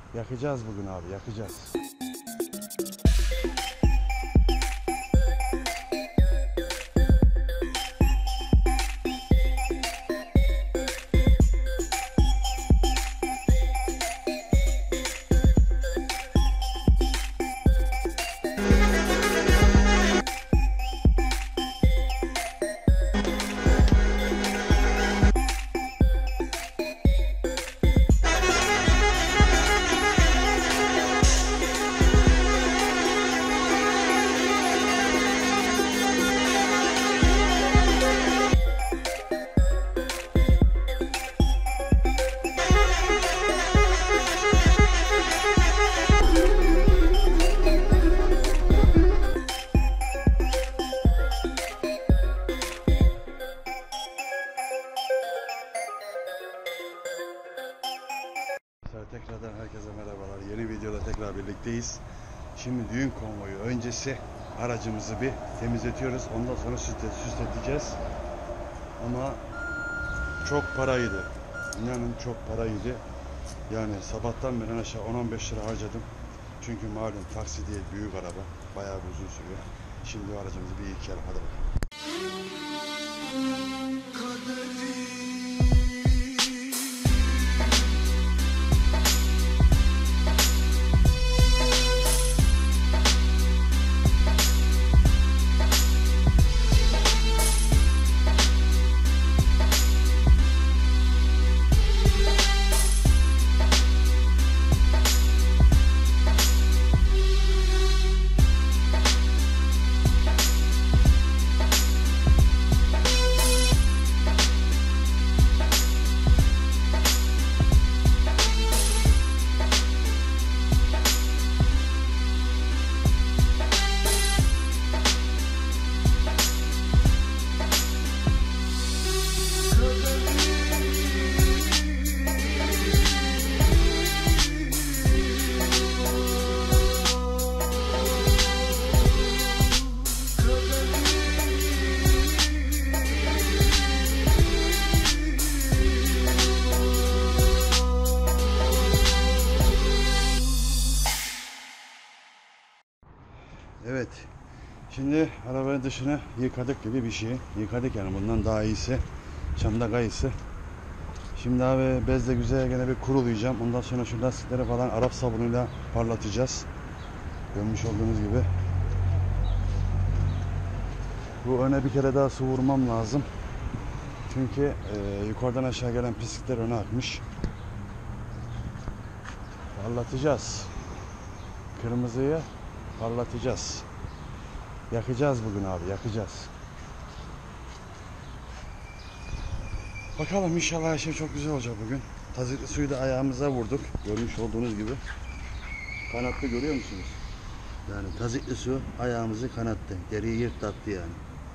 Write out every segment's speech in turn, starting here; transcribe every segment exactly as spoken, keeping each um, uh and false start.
Yakacağız bugün abi, yakacağız. Tekrardan herkese merhabalar. Yeni videoda tekrar birlikteyiz. Şimdi düğün konvoyu öncesi aracımızı bir temizletiyoruz. Ondan sonra süsleteceğiz. Ama çok paraydı. İnanın çok paraydı. Yani sabahtan beri aşağı on on beş lira harcadım. Çünkü malum taksi değil, büyük araba. Bayağı uzun sürüyor. Şimdi aracımızı bir yıkayalım. Hadi bakalım. Evet. Şimdi arabanın dışını yıkadık gibi bir şey. Yıkadık yani, bundan daha iyisi. Çamda kayısı. Şimdi abi bezle güzel gene bir kurulayacağım. Ondan sonra şu lastikleri falan Arap sabunuyla parlatacağız. Görmüş olduğunuz gibi. Bu öne bir kere daha su vurmam lazım. Çünkü e, yukarıdan aşağı gelen pislikler öne akmış. Parlatacağız. Kırmızıyı parlatacağız. Yakacağız bugün abi, yakacağız. Bakalım, inşallah her şey çok güzel olacak bugün. Tazikli suyu da ayağımıza vurduk. Görmüş olduğunuz gibi. Kanattı, görüyor musunuz? Yani tazikli su ayağımızı kanattı. Deriyi yırttı yani.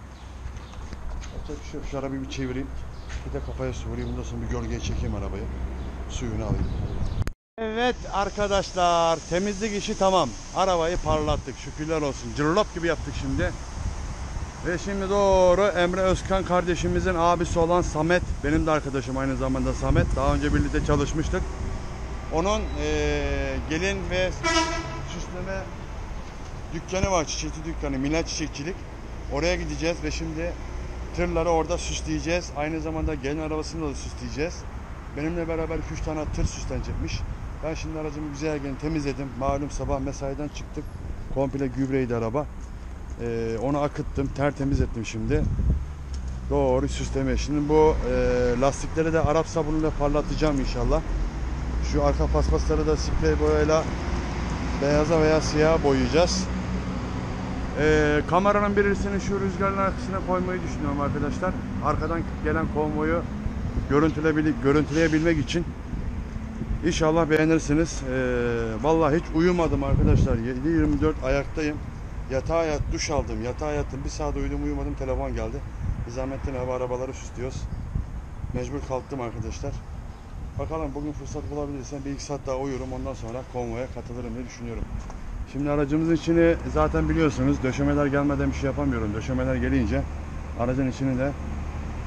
Şu, şu arabayı bir çevireyim. Bir de kafaya su vurayım. Bundan sonra bir gölgeye çekeyim arabayı. Suyunu alayım. Evet arkadaşlar, temizlik işi tamam. Arabayı parlattık, şükürler olsun. Cırlop gibi yaptık şimdi. Ve şimdi doğru Emre Özkan kardeşimizin abisi olan Samet, benim de arkadaşım aynı zamanda Samet. Daha önce birlikte çalışmıştık. Onun e, gelin ve süsleme dükkanı var, çiçekçi dükkanı, Milal Çiçekçilik. Oraya gideceğiz ve şimdi tırları orada süsleyeceğiz. Aynı zamanda gelin arabasını da süsleyeceğiz. Benimle beraber iki üç tane tır süslenecekmiş. Ben şimdi aracımı güzel gene temizledim. Malum sabah mesaiden çıktık. Komple gübreydi araba. Ee, onu akıttım, tertemiz ettim şimdi. Doğru süsleme. Şimdi bu e, lastikleri de Arap sabunuyla parlatacağım inşallah. Şu arka paspasları da sprey boyayla beyaza veya siyaha boyayacağız. Ee, kameranın birisini şu rüzgarın arkasına koymayı düşünüyorum arkadaşlar. Arkadan gelen konvoyu görüntüleyebilmek için. İnşallah beğenirsiniz. Ee, vallahi hiç uyumadım arkadaşlar. yedi yirmi dört ayaktayım. Yatağa yat, duş aldım. Yatağa yattım. Bir saat uyudum, uyumadım. Telefon geldi. Biz zahmetli hava arabaları süslüyoruz. Mecbur kalktım arkadaşlar. Bakalım bugün fırsat bulabilirsem bir iki saat daha uyurum. Ondan sonra konvoya katılırım diye düşünüyorum. Şimdi aracımızın içini zaten biliyorsunuz. Döşemeler gelmeden bir şey yapamıyorum. Döşemeler gelince aracın içini de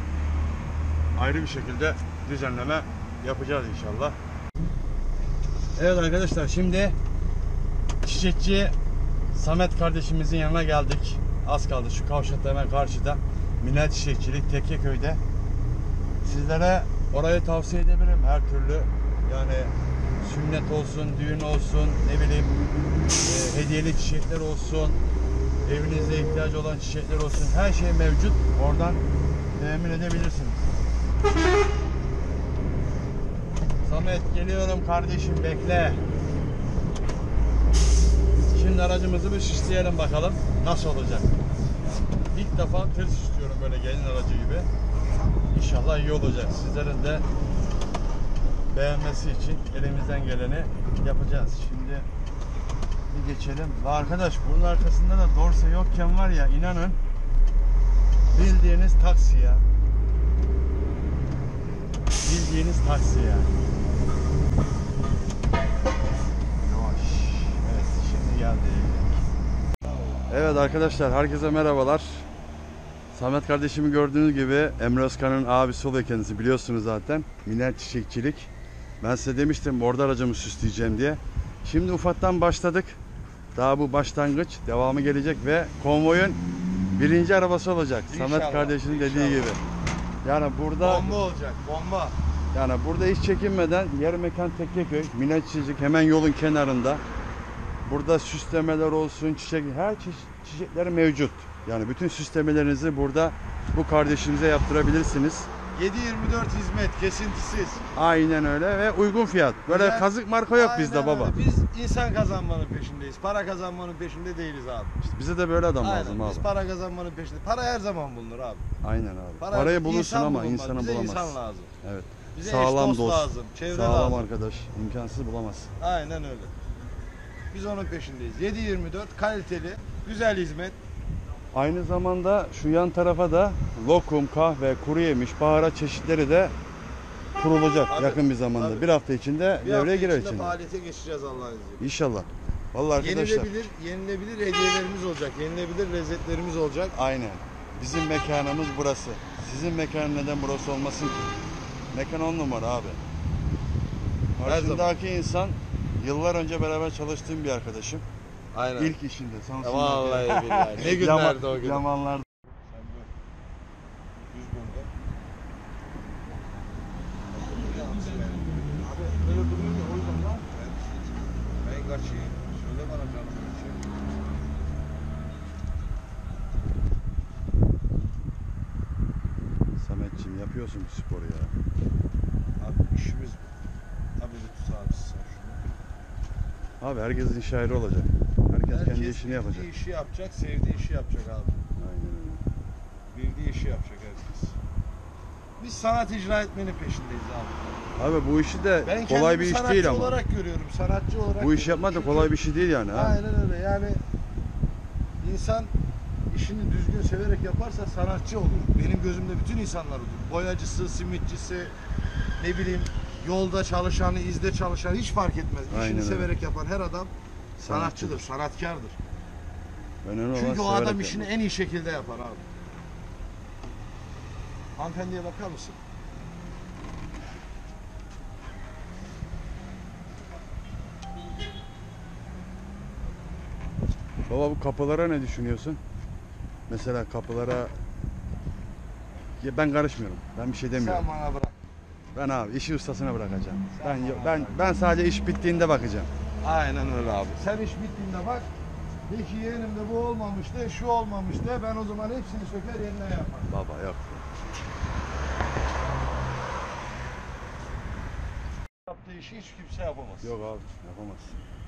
ayrı bir şekilde düzenleme yapacağız inşallah. Evet arkadaşlar, şimdi çiçekçi Samet kardeşimizin yanına geldik. Az kaldı, şu kavşakta hemen karşıda. Minel Çiçekçilik Tekkeköy'de. Sizlere orayı tavsiye edebilirim her türlü. Yani sünnet olsun, düğün olsun, ne bileyim e, hediyelik çiçekler olsun, evinizde ihtiyacı olan çiçekler olsun, her şey mevcut. Oradan temin edebilirsiniz. Samet, geliyorum kardeşim, bekle. Şimdi aracımızı bir süsleyelim bakalım nasıl olacak. İlk defa tır süslüyorum böyle gelin aracı gibi. İnşallah iyi olacak. Sizlerin de beğenmesi için elimizden geleni yapacağız. Şimdi bir geçelim. Ve arkadaş, bunun arkasında da dorse yokken var ya, inanın bildiğiniz taksi ya. Bildiğiniz taksi ya. Yavaş. Evet, şimdi geldik. Evet arkadaşlar, herkese merhabalar. Samet kardeşimi gördüğünüz gibi Emre Özkan'ın abisi oluyor kendisi, biliyorsunuz zaten. Minel Çiçekçilik. Ben size demiştim orada aracımı süsleyeceğim diye. Şimdi ufaktan başladık. Daha bu başlangıç, devamı gelecek ve konvoyun birinci arabası olacak. İnşallah, Samet kardeşinin inşallah dediği gibi. Yani burada bomba olacak, bomba. Yani burada hiç çekinmeden, yer mekan Tekkeköy, Minel Çiçekçilik hemen yolun kenarında. Burada süslemeler olsun, çiçek, her çeşit çiçekleri mevcut. Yani bütün süslemelerinizi burada bu kardeşimize yaptırabilirsiniz. yedi yirmi dört hizmet, kesintisiz. Aynen öyle ve uygun fiyat. Böyle Güzel. Kazık marka yok Aynen bizde baba. Öyle. Biz insan kazanmanın peşindeyiz. Para kazanmanın peşinde değiliz abi. İşte bize de böyle adam Aynen, lazım abi. Biz para kazanmanın peşinde. Para her zaman bulunur abi. Aynen abi. Para, Parayı bulursun insan ama bulunmaz. insanı Bize bulamaz. insan lazım. Evet. Bize Sağlam eş dost dost lazım, çevre Sağlam lazım. arkadaş. İmkansız bulamaz. Aynen öyle. Biz onun peşindeyiz. yedi yirmi dört kaliteli, güzel hizmet. Aynı zamanda şu yan tarafa da lokum, kahve, kuru yemiş, baharat çeşitleri de kurulacak tabii, yakın bir zamanda. Tabii. Bir hafta içinde bir devreye girer içinde. Faaliyete geçeceğiz Allah'ın izniyle. İnşallah. Vallahi arkadaşlar. Yenilebilir, yenilebilir hediyelerimiz olacak. Yenilebilir lezzetlerimiz olacak. Aynen. Bizim mekanımız burası. Sizin mekanın neden burası olmasın ki? Mekan on numara abi. Karşımdaki insan yıllar önce beraber çalıştığım bir arkadaşım. Aynen. İlk işinde. Ya vallahi billahi. Ne günlerdi o gün. Zamanlarda. Böyle duruyor ya, o yüzden lan. Ben kaçayım. Söyle bana canım. Sametciğim, yapıyorsun bu sporu ya. Abi işimiz bu. Abi lütfen abi sen şunu. Abi herkesin şairi olacak. Herkes, Herkes kendi işini yapacak. Herkes işi yapacak, sevdiği işi yapacak abi. Aynen öyle. Bildiği işi yapacak herkes. Biz sanat icra etmenin peşindeyiz abi. Abi bu işi de ben kolay bir iş değil ama. Ben olarak görüyorum, sanatçı olarak. Bu işi yapmak da kolay bir şey değil yani. Ha? Aynen öyle. Yani insan işini düzgün severek yaparsa sanatçı olur. Benim gözümde bütün insanlar olur. Boyacısı, simitçisi, ne bileyim yolda çalışanı, izde çalışanı hiç fark etmez. İşini Aynen severek öyle. yapan her adam sanatçıdır, sanatkardır. Önemli Çünkü olan o adam severek işini yapmak. en iyi şekilde yapar abi. Hanımefendiye bakar mısın? Baba, bu kapılara ne düşünüyorsun? Mesela kapılara ya ben karışmıyorum. Ben bir şey demiyorum. Sen bana bırak. Ben abi işi ustasına bırakacağım. Sen Ben bana ben bırak. ben sadece iş bittiğinde bakacağım. Aynen öyle abi. Sen iş bittiğinde bak. De ki yeğenimde bu olmamıştı, şu olmamıştı. Ben o zaman hepsini söker yerine yaparım. Baba yok. Yaptığı işi hiç kimse yapamaz. Yok abi, yapamaz.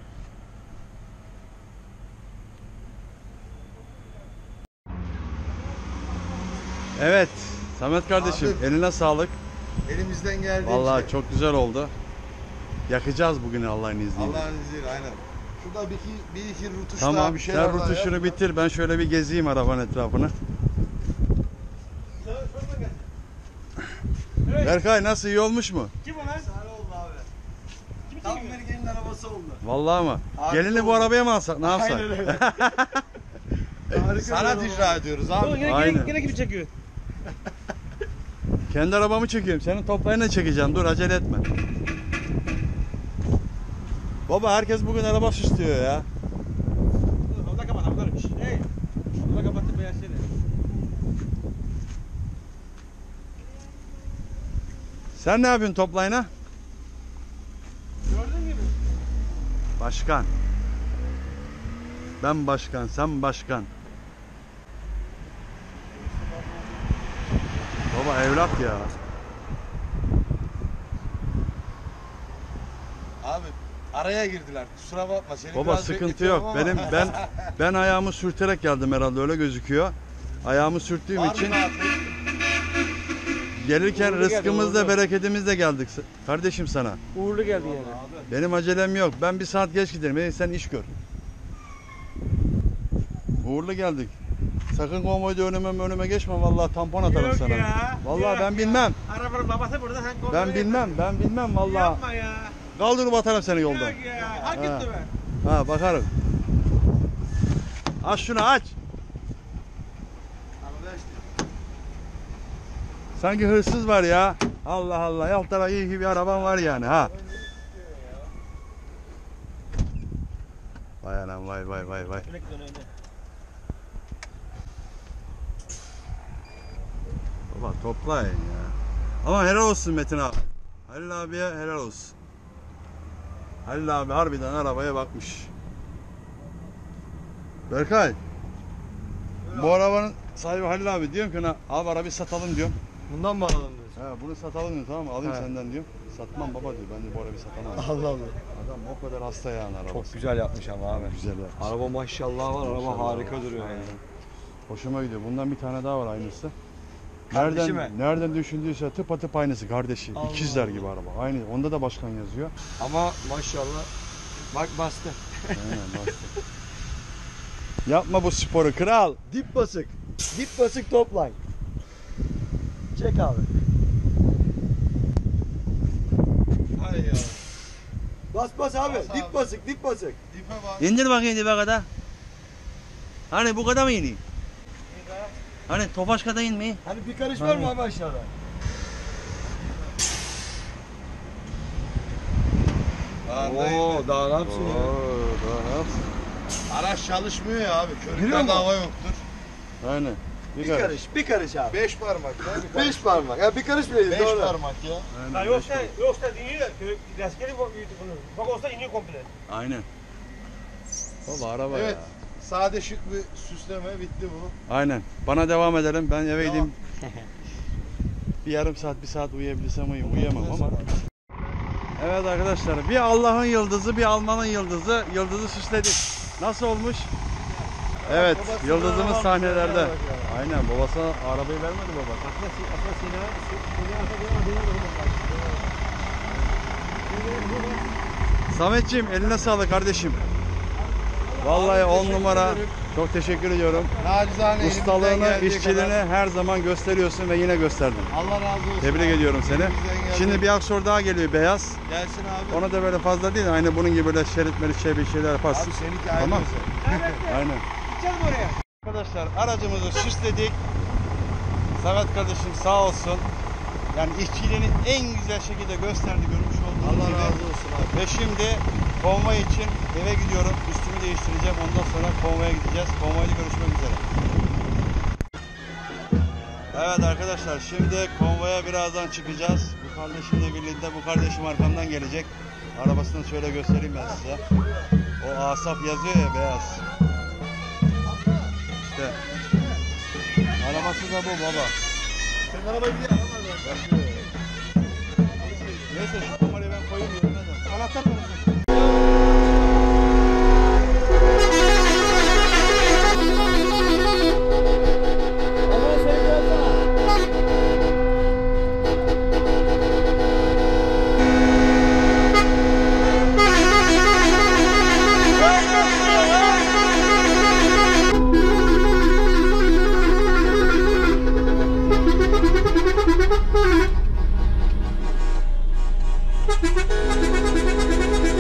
Evet, Samet kardeşim, Abi, eline sağlık. Elimizden geldiğince. Vallahi çok güzel oldu. Yakacağız bugün Allah'ın izniyle. Allah'ın izniyle, aynen. Şurada bir iki, bir iki rutuş Tamam, daha bir şeyler sen rutuşunu ya. bitir. Ben şöyle bir gezeyim arabanın etrafını. Evet. Berkay, nasıl, iyi olmuş mu? Kim o lan? Sahne oldu abi. Kim Tam bir gelin arabası oldu. Vallahi mı? Harika Gelini bu oldu. arabaya mı alsak? Ne yapsak? Aynen öyle. Sanat icra ediyoruz abi. Yine, Aynen. yine, yine gibi çekiyor. Kendi arabamı çekiyorum. Senin toplayını çekeceğim. Dur, acele etme. Baba herkes bugün araba süslüyor ya. Havada kapat, havada. Hey. Havada kapattı beyaz şeyleri. Sen ne yapıyorsun toplayına? Gördüğün gibi. Başkan. Ben başkan, sen başkan. Baba evlat ya. Abi araya girdiler. Kusura bakma. Seni Baba biraz sıkıntı bekletiyorum yok. ama- Benim ben ben ayağımı sürterek geldim herhalde öyle gözüküyor. Ayağımı sürttüğüm Var mı için rahatlık? gelirken Uğurlu geldi, rızkımızla uğurlu. bereketimizle geldik kardeşim sana. Uğurlu geldi yani. Abi. Benim acelem yok. Ben bir saat geç giderim. Hey, sen iş gör. Uğurlu geldik. Sakın konvoyda önüme önüme geçme. Vallahi tampon atarım Yok sana. ya, Vallahi yok ben ya. bilmem. Arabanın babası burada, sen kontrol Ben et. bilmem. Ben bilmem vallahi. Yapma ya. Kaldırıp atarım seni yolda. Yok ya. Hak Ha. etti be. Ha bakarım. Aç şunu aç. Arkadaş, Sanki hırsız var ya. Allah Allah. Yaltara iyi gibi bir araban var yani ha. Vay anam vay vay vay vay. Direkt dön önde. Baba toplayın ya. Ama helal olsun Metin abi. Halil abiye helal olsun. Halil abi harbiden arabaya bakmış. Berkay. Bu arabanın sahibi Halil abi diyorum ki ona, abi arabayı satalım diyorum. bundan mı alalım diyorsun? He bunu satalım diyor tamam mı? Alayım He. senden diyorum. Satmam baba diyor. Ben de bu arabayı satamam. Allah Allah. Adam o kadar hasta yani arabası. Çok güzel yapmış ama abi. güzel yapmış. Araba maşallah var, araba Maşallah harika var. duruyor yani. Aynen. Hoşuma gidiyor. Bundan bir tane daha var aynısı. Kardeşi Nereden mi? nereden düşündüyse tıpatıp aynısı kardeşi. Allah İkizler Allah. gibi araba. Aynı. Onda da başkan yazıyor. Ama maşallah bak bastı. Aynen bastı. Yapma bu sporu kral. Dip basık. Dip basık topline. Çek abi. Hay ya. Bas bas abi. Bas dip abi. basık, dip basık. Dipe bak. İndir bakayım dibe kadar. Hani bu kadar mı ineyim? Hani Tofaş kadar inmeyin. Hani bir karış var mı abi aşağıda? Oo, daha ne yapsın ya? daha ne yapsın? Araç çalışmıyor ya abi. Biliyor Körüklerde musun? hava yoktur. Aynen. Bir karış, bir karış abi. Beş parmak ya. Bir Beş parmak. Ya bir karış bile değil. Beş doğru. parmak ya. Aynen. Ya yoksa, yoksa iniyor. Rastgele büyüdü bunu. Bak olsa iniyor komple. Aynen. Baba araba Evet. ya. Sade şık bir süsleme bitti bu. Aynen. Bana devam edelim. Ben eve Devam. gideyim. Bir yarım saat, bir saat uyuyabilirsem uyuyayım. Uyuyamam ama. Evet arkadaşlar. Bir Allah'ın yıldızı, bir Alman'ın yıldızı. Yıldızı süsledik. Nasıl olmuş? Evet. Babası Yıldızımız arabamız sahnelerde. var ya. Aynen. Babası arabayı vermedi baba. Sametciğim eline sağlık kardeşim. Vallahi on teşekkür numara. ederim. Çok teşekkür ediyorum. Nacizane elimizden Ustalığını, geldiği işçiliğini kadar. her zaman gösteriyorsun ve yine gösterdin. Allah razı olsun. Tebrik abi. ediyorum seni. Elimizden geldiği- Şimdi bir aksor daha geliyor beyaz. Gelsin abi. Ona da böyle fazla değil. Aynı bunun gibi böyle şerit merit şey bir şeyler yaparsın. Abi seninki ayrı Tamam. özel. Aynen. Gideceğiz mi oraya? Arkadaşlar aracımızı süsledik. Samet kardeşim sağ olsun. Yani işçiliğini en güzel şekilde gösterdi görmüş olduğunuz Allah gibi. razı olsun abi. Ve şimdi konvoy için eve gidiyorum. Üstümü değiştireceğim. Ondan sonra konvoya gideceğiz. Konvoyla görüşmek üzere. Evet arkadaşlar şimdi konvoya birazdan çıkacağız. Bu kardeşimle birlikte bu kardeşim arkamdan gelecek. Arabasını şöyle göstereyim ben size. O Asaf yazıyor ya beyaz. İşte. Arabası da bu baba. Sen arabayı bir yana var ben. Neyse şu numarayı ben koyayım yerine de. Anahtar parası. Ama sen gelsene. Thank you.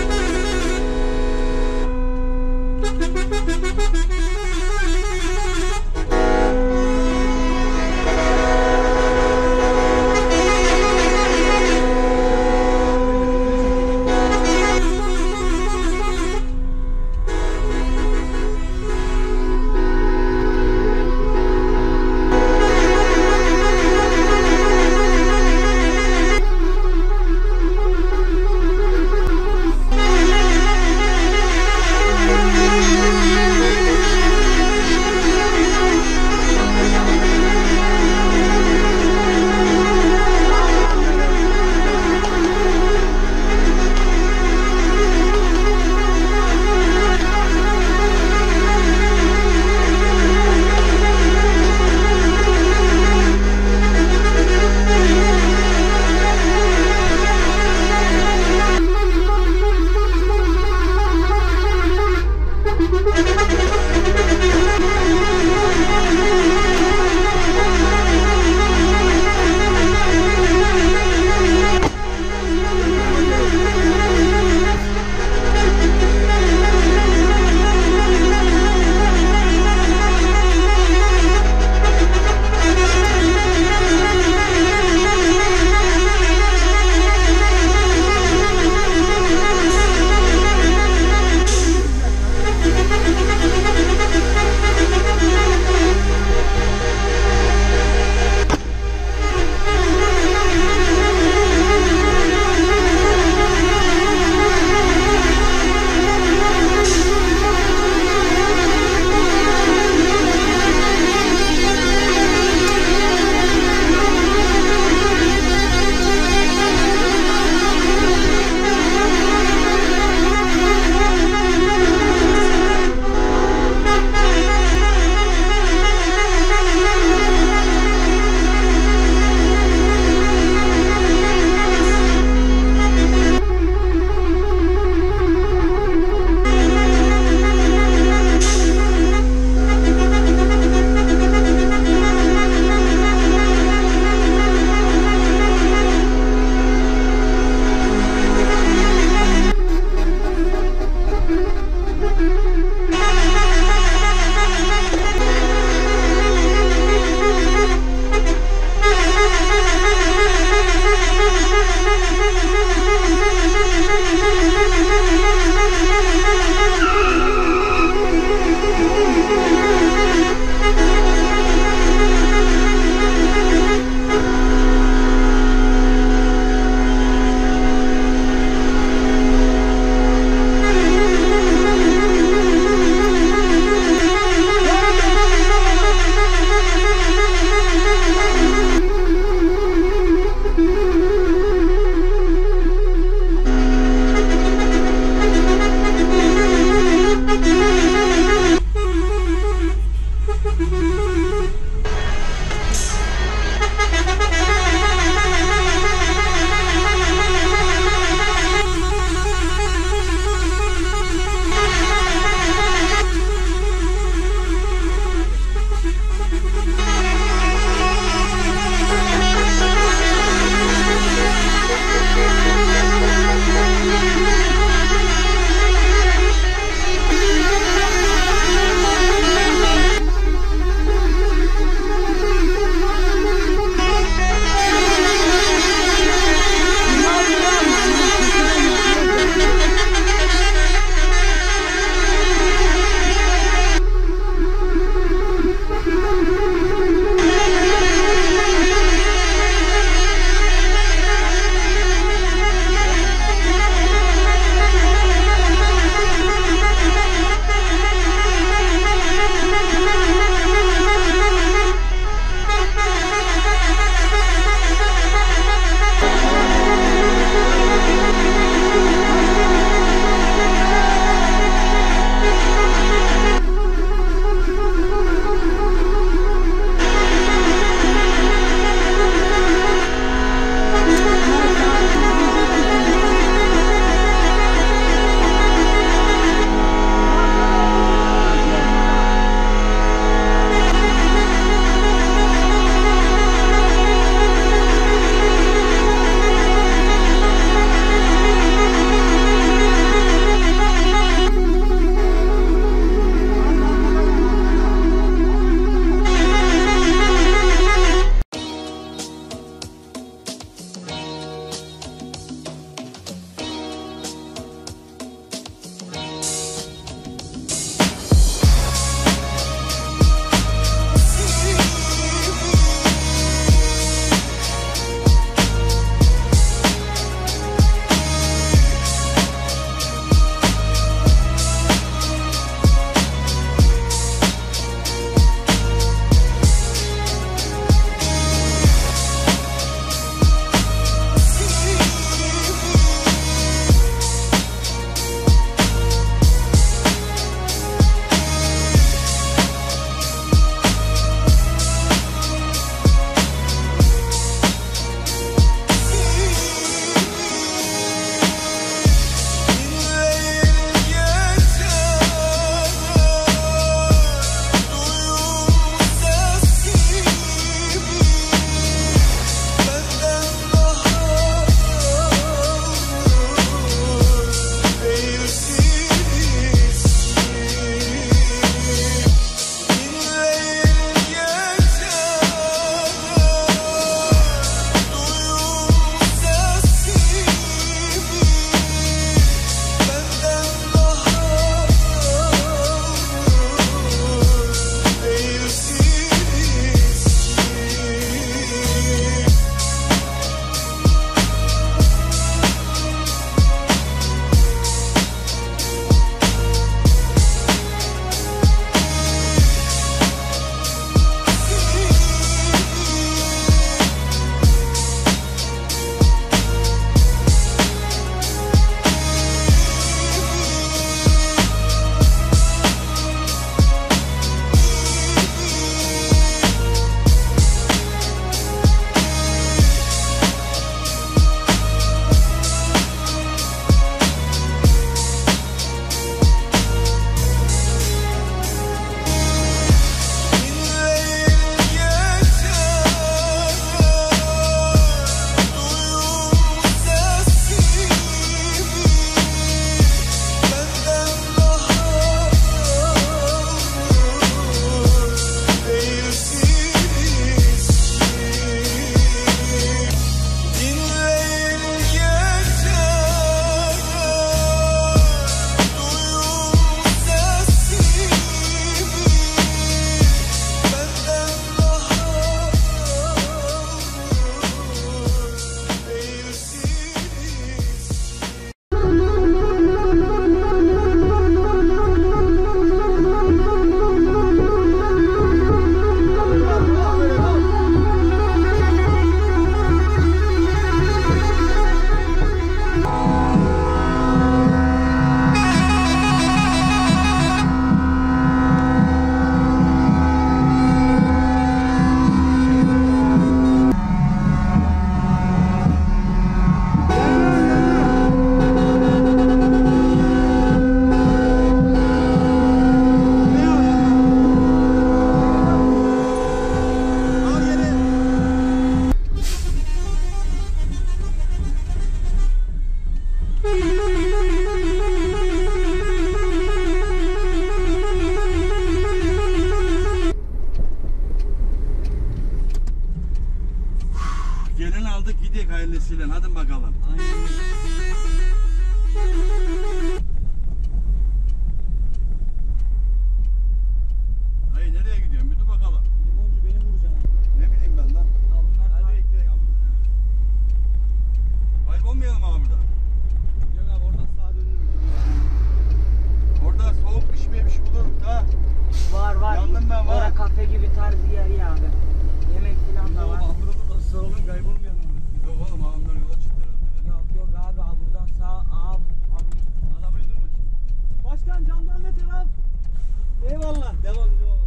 gibi tarz bir yer ya abi. Yemek falan da var. Nasıl oğlum kaybolmayalım. Yok oğlum adamlar yola çıktı herhalde. Yok yok abi abi buradan sağ abi abi. Arabayı dur bakayım. Başkan camdan ne taraf? Eyvallah. Devam devam.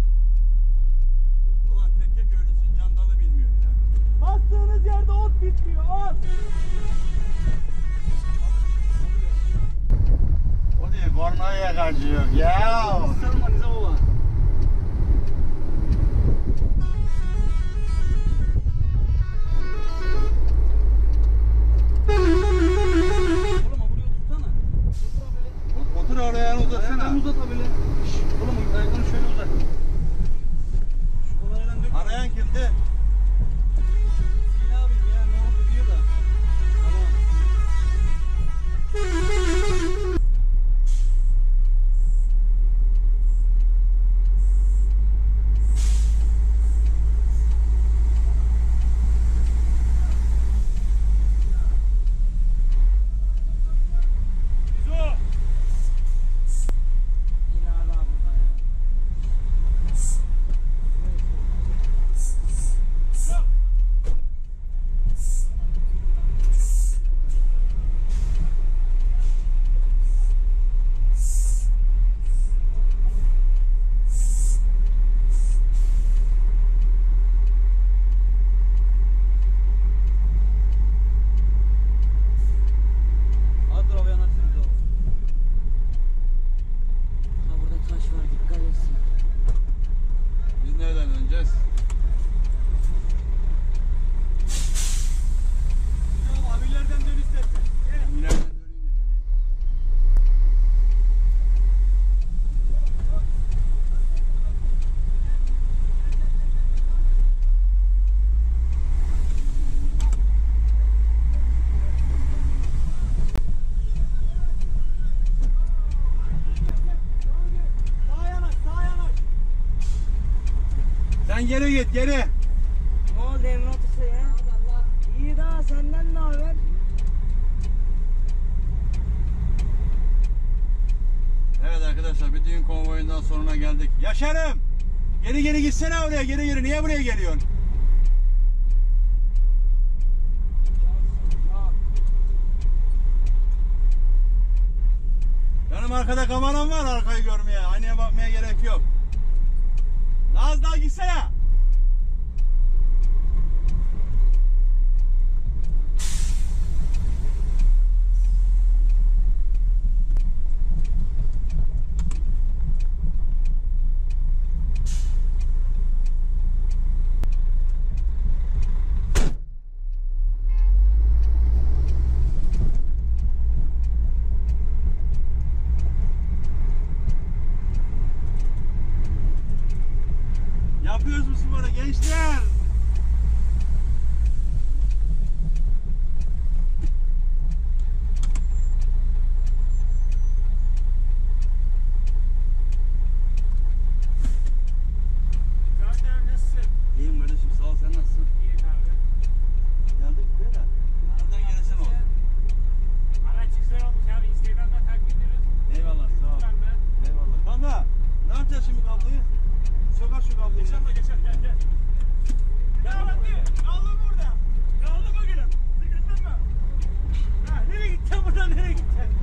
Ulan tekke köylüsün candalı bilmiyorsun ya. Bastığınız yerde ot bitmiyor. Ot. O değil, kornaya kaçıyor. Ya. Sarma Nizamova. Oğlum buraya tutsana. Otur oraya uzatsana. Ayaklarını uzat abi. Oğlum ayaklarını şöyle uzat. Şu kolaydan dök. Arayan kimdi? Yine abi ya ne oldu diyor da. Tamam. Yine abi abi buradan ya. Hadi dur abi yanaşsın bize oğlum. Ha burada taş var dikkat etsin. Biz nereden döneceğiz? Tamam abilerden dön istersen. Gel. Ben ileriden döneyim de geleyim. Sağa yanaş, sağa yanaş. Sen geri git geri. Ne oldu Emre Atısı ya? İyi daha senden ne haber? Evet arkadaşlar bir düğün konvoyundan sonuna geldik. Yaşarım. Geri geri gitsene oraya geri geri. Niye buraya geliyorsun? Benim arkada kameram var arkayı görmeye. Aynaya bakmaya gerek yok. Az daha gitsene. Yapıyoruz bu sporu gençler. Zaten nasılsın? İyiyim kardeşim sağ ol sen nasılsın? İyi abi. Geldik buraya da. Buradan gelirsen oldu. Araç güzel olmuş abi. Instagram'da takip ediyoruz. Eyvallah sağ ol. Ben de. Eyvallah. Kanka ne yapacağız şimdi kabloyu? Sokar şu kabloyu. Geçer mi geçer gel gel. Gel bakayım. Kaldım burada. Kaldım bakayım. Sıkıntın mı? Ha, nereye gideceksin buradan nereye gideceksin?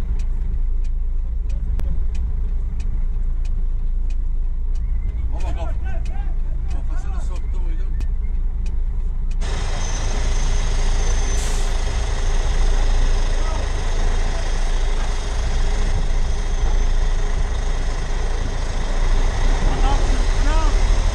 Baba kaf kafasını soktu muydum? Adamsın adam.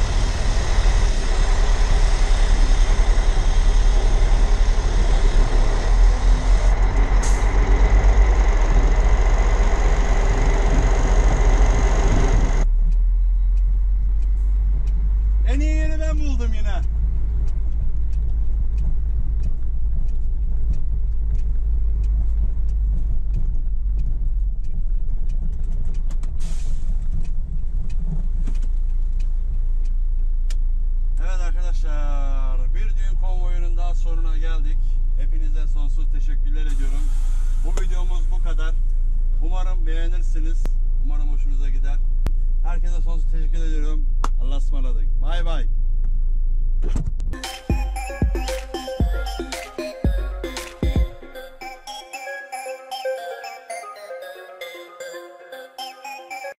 En iyi yeri ben buldum yine. Evet arkadaşlar, bir düğün konvoyunun daha sonuna geldik. Hepinize sonsuz teşekkürler ediyorum. Bu videomuz bu kadar. Umarım beğenirsiniz. Umarım hoşunuza gider. Herkese sonsuz teşekkür ediyorum.